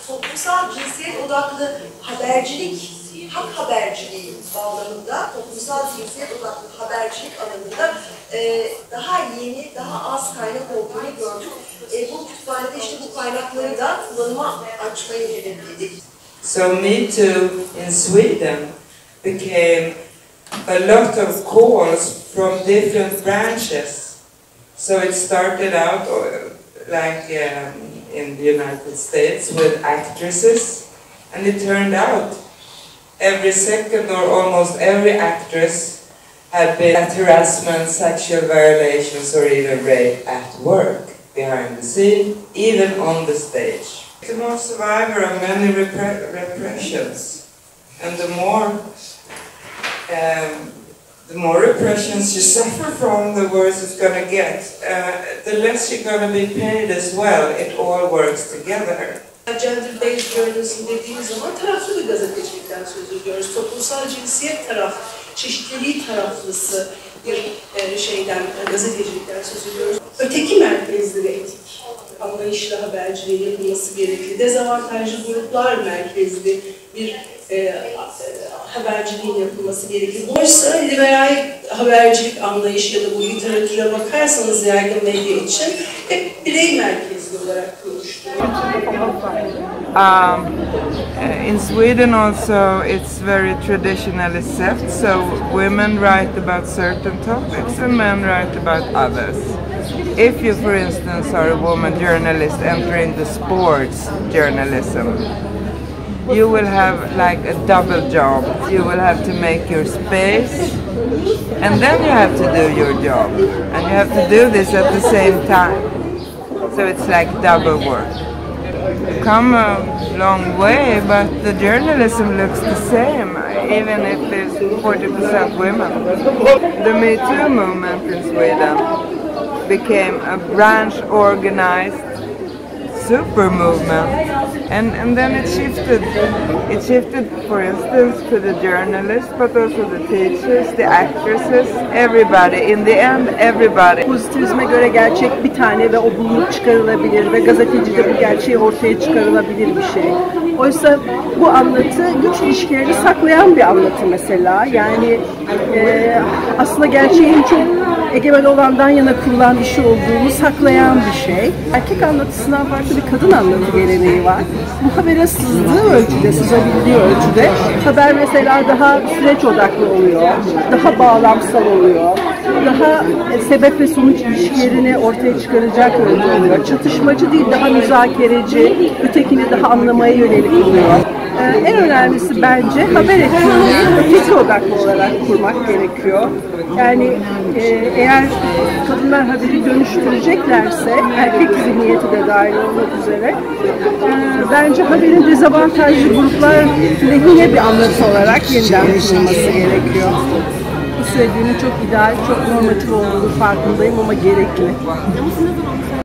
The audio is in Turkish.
toplumsal cinsiyet odaklı habercilik, hak haberciliği bağlamında, toplumsal cinsiyet odaklı habercilik alanında daha yeni, daha az kaynak olduğunu gördük. Bu kütüphanede işte bu kaynakları da kullanıma açmayı hedefledik. So Me Too in Sweden became a lot of calls from different branches. So it started out like in the United States with actresses, and it turned out every second or almost every actress had been at harassment, sexual violations or even rape at work, behind the scene, even on the stage. The most survivor of many repressions, and the more repressions you suffer from, the worse it's going to get. The less you're going to be paid as well. It all works together. Gender-based journalism dediğimiz zaman taraflı bir gazetecilikten söz ediyoruz. Toplumsal cinsiyet çeşitliliği taraflısı bir şeyden, gazetecilikten söz ediyoruz. Öteki merkezli ve etik anlayışla haberciliğin yapılması gerekli. Dezavantajlı gruplar merkezli bir haberciliğin yapılması gerekli. Oysa liberal habercilik anlayışı ya da bu literatüre bakarsanız yaygın medya için hep birey merkezli olarak kurulmuştur. In Sweden also it's very traditionally set, so women write about certain topics and men write about others. If you, for instance, are a woman journalist entering the sports journalism, you will have like a double job. You will have to make your space, and then you have to do your job, and you have to do this at the same time. So it's like double work. You've come a long way, but the journalism looks the same, even if there's 40% women. The Me Too movement in Sweden became a branch organized super movement, and then it shifted. It shifted, for instance, to the journalists, but also the teachers, the actresses, everybody. In the end, everybody. Pozitivizme göre gerçek bir tane ve o bulunup çıkarılabilir ve gazetecide bu gerçeği ortaya çıkarılabilir bir şey. Oysa bu anlatı güç ilişkilerini saklayan bir anlatı mesela. Yani aslında gerçeğin çok egemen olandan yana kurulan bir şey olduğunu saklayan bir şey. Erkek anlatısından farklı bir kadın anlatı geleneği var. Bu habere sızdığı ölçüde, sızabildiği ölçüde haber mesela daha süreç odaklı oluyor, daha bağlamsal oluyor, daha sebep ve sonuç ilişkilerini ortaya çıkaracak yönde oluyor. Çatışmacı değil, daha müzakereci, ötekini daha anlamaya yönelik oluyor. En önemlisi bence haber etkinliği öteki odaklı olarak kurmak gerekiyor. Yani eğer kadınlar haberi dönüştüreceklerse, erkek zihniyeti de dahil olmak üzere, bence haberin dezavantajlı gruplar lehine bir anlatı olarak yeniden kurulması gerekiyor. Bu söylediğimin çok ideal, çok normatif olduğunu farkındayım ama gerekli.